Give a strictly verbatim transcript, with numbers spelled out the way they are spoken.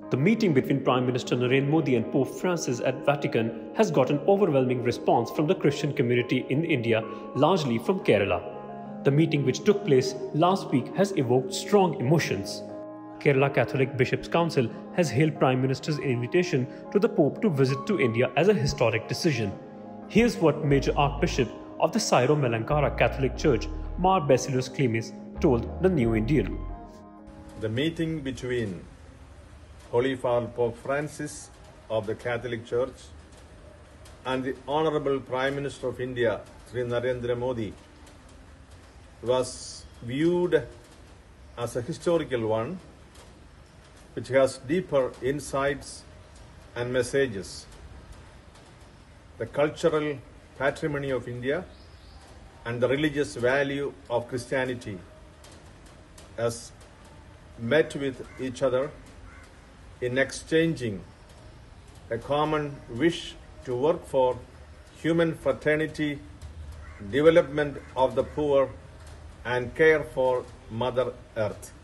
The meeting between Prime Minister Narendra Modi and Pope Francis at Vatican has got an overwhelming response from the Christian community in India, largely from Kerala. The meeting, which took place last week, has evoked strong emotions. Kerala Catholic Bishops' Council has hailed Prime Minister's invitation to the Pope to visit to India as a historic decision. Here's what Major Archbishop of the Syro-Malankara Catholic Church, Mar Basilios Klimis, told the New Indian. The meeting between Holy Father Pope Francis of the Catholic Church and the Honorable Prime Minister of India, Sri Narendra Modi, was viewed as a historical one, which has deeper insights and messages. The cultural patrimony of India and the religious value of Christianity has met with each other in exchanging a common wish to work for human fraternity, development of the poor, and care for Mother Earth.